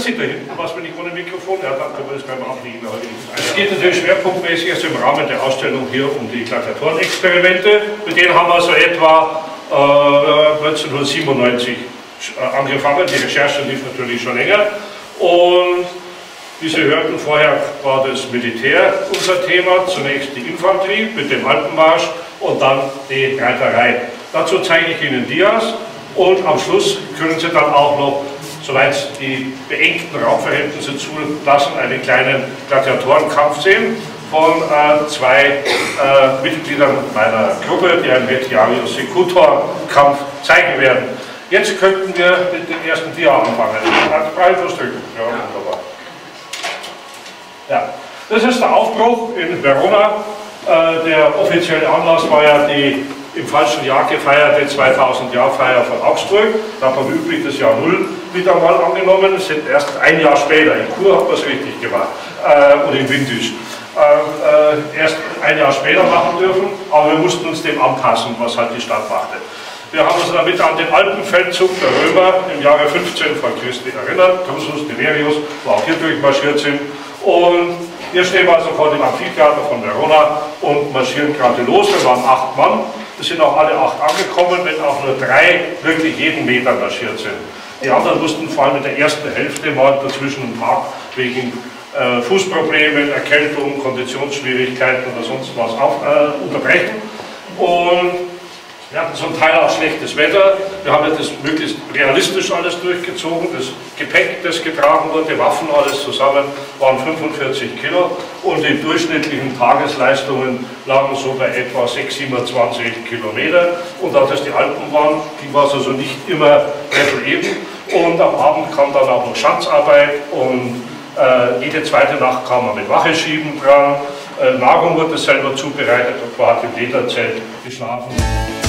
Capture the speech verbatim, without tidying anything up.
Sie da hinten was, wenn ich ohne Mikrofon? Ja, dann können wir das gleich mal abbiegen. Es geht natürlich schwerpunktmäßig erst im Rahmen der Ausstellung hier um die Gladiatorenexperimente. Mit denen haben wir so etwa äh, neunzehnhundertsiebenundneunzig angefangen. Die Recherche lief natürlich schon länger. Und wie Sie hörten, vorher war das Militär unser Thema. Zunächst die Infanterie mit dem Alpenmarsch und dann die Reiterei. Dazu zeige ich Ihnen Dias und am Schluss können Sie dann auch noch, soweit die beengten Raumverhältnisse zulassen, einen kleinen Gladiatorenkampf sehen von äh, zwei äh, Mitgliedern meiner Gruppe, die einen Retiarius Secutor-Kampf zeigen werden. Jetzt könnten wir mit dem ersten Dia anfangen. Beeinfluss drücken. Ja, wunderbar. Ja, das ist der Aufbruch in Verona. Äh, der offizielle Anlass war ja die im falschen Jahr gefeierte zweitausend-Jahr-Feier von Augsburg. Da hat man üblich das Jahr Null wieder mal angenommen. Es sind erst ein Jahr später, in Chur hat man es richtig gemacht, äh, und in Windisch. Äh, äh, erst ein Jahr später machen dürfen, aber wir mussten uns dem anpassen, was halt die Stadt machte. Wir haben uns damit an den Alpenfeldzug der Römer im Jahre fünfzehn vor Christi erinnert. Drusus, Tiberius, wo auch hier durchmarschiert sind. Und hier stehen wir also vor dem Amphitheater von Verona und marschieren gerade los. Wir waren acht Mann. Es sind auch alle acht angekommen, wenn auch nur drei wirklich jeden Meter marschiert sind. Die anderen mussten vor allem in der ersten Hälfte mal dazwischen einen Tag wegen äh, Fußproblemen, Erkältung, Konditionsschwierigkeiten oder sonst was auf, äh, unterbrechen. Und wir hatten zum Teil auch schlechtes Wetter. Wir haben ja das möglichst realistisch alles durchgezogen. Das Gepäck, das getragen wurde, Waffen, alles zusammen, waren fünfundvierzig Kilo. Und die durchschnittlichen Tagesleistungen lagen so bei etwa sechshundertsiebenundzwanzig Kilometer. Und da das die Alpen waren, die war es also nicht immer eben. Und am Abend kam dann auch noch Schanzarbeit. Und äh, jede zweite Nacht kam man mit Wacheschieben dran. Äh, Nahrung wurde selber zubereitet und man hat im Lederzelt geschlafen.